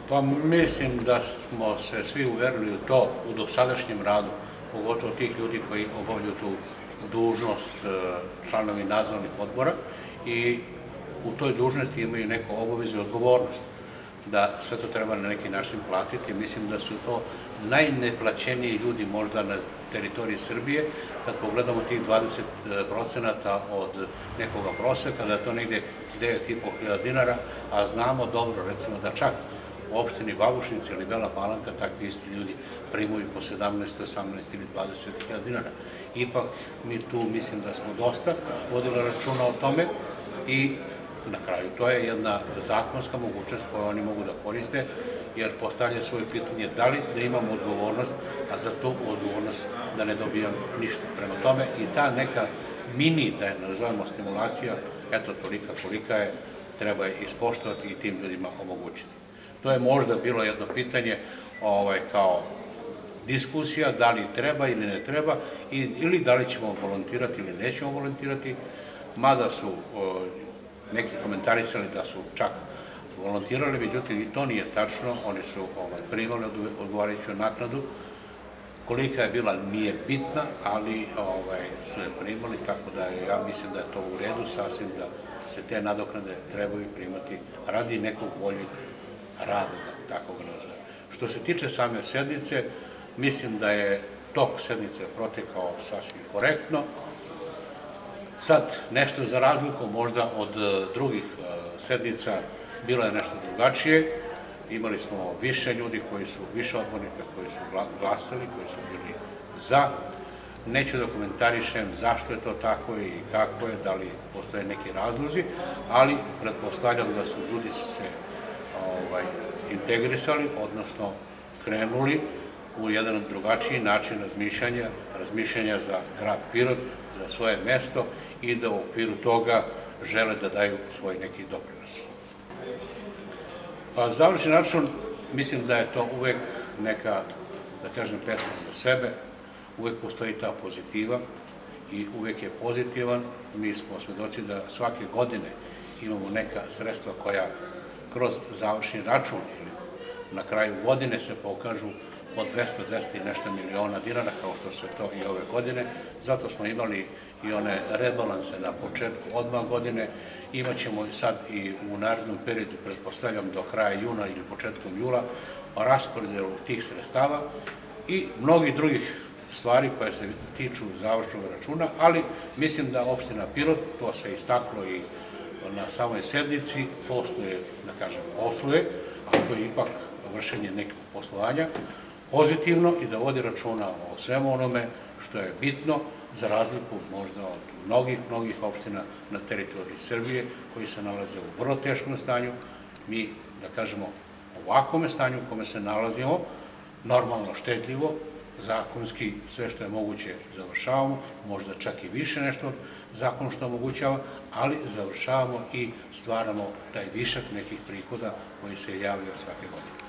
Pa mislim da smo se svi uverili u to u dosadašnjem radu, pogotovo tih ljudi koji obavljaju tu dužnost članovi nadzornih odbora i u toj dužnosti imaju neku obavezu i odgovornost da sve to treba na neki način platiti. Mislim da su to najneplaćeniji ljudi možda na teritoriji Srbije, kad pogledamo tih 20% od nekoga proseka, da je to negde 9.500 dinara, a znamo dobro, recimo, da čak u opštini Babušnici ili Bela Palanka takvi isti ljudi primaju po 17, 18 ili 20.000 dinara. Ipak mi tu mislim da smo dosta vodili računa o tome i na kraju to je jedna zakonska mogućnost koju oni mogu da koriste, jer postavlja svoje pitanje da li da imamo odgovornost, a za tu odgovornost da ne dobijam ništa. Prema tome i ta neka mini, da je nazovemo stimulacija, eto tolika kolika je, treba je ispoštovati i tim ljudima omogućiti. To je možda bilo jedno pitanje kao diskusija, da li treba ili ne treba, ili da li ćemo volontirati ili nećemo volontirati, mada su neki komentarisali da su čak volontirali, međutim i to nije tačno, oni su primali odgovarajuću naknadu, kolika je bila nije bitna, ali su je primali, tako da ja mislim da je to u redu sasvim da se te nadoknade trebaju primati radi nekog boljeg rada, tako ga nazove. Što se tiče same sednice, mislim da je tok sednice protekao sasvim korektno. Sad, nešto za razliku možda od drugih sednica, bilo je nešto drugačije. Imali smo više ljudi koji su, više odbornika koji su glasali, koji su bili za. Neću da komentarišem zašto je to tako i kako je, da li postoje neki razlozi, ali pretpostavljam da su ljudi se integrisali, odnosno krenuli u jedan drugačiji način razmišljanja za grad Pirot, za svoje mesto i da u okviru toga žele da daju svoj neki doprinos. Pa završni račun, mislim da je to uvek neka, da kažem, pesma za sebe, uvek postoji ta pozitiva i uvek je pozitivan. Mi smo svedoci da svake godine imamo neka sredstva koja kroz završni račun ili na kraju godine se pokažu od 200 i nešto miliona dinara, kao što se to i ove godine. Zato smo imali i one rebalanse na početku odmah godine. Imaćemo sad i u narednom periodu, pretpostavljam do kraja juna ili početkom jula, raspodelu tih sredstava i mnogih drugih stvari koje se tiču završnog računa, ali mislim da opština Pirot, to se istaklo i na samoj sednici, posluje, da kažem, posluje, ako je ipak vršenje nekog poslovanja, pozitivno i da vodi računa o svemu onome što je bitno, za razliku možda od mnogih opština na teritoriji Srbije koji se nalaze u vrlo teškom stanju. Mi, da kažemo, u ovakvom stanju u kome se nalazimo, normalno štedljivo, zakonski sve što je moguće završavamo, možda čak i više nešto zakon što omogućava, ali završavamo i stvaramo taj višak nekih prihoda koji se javljaju svake godine.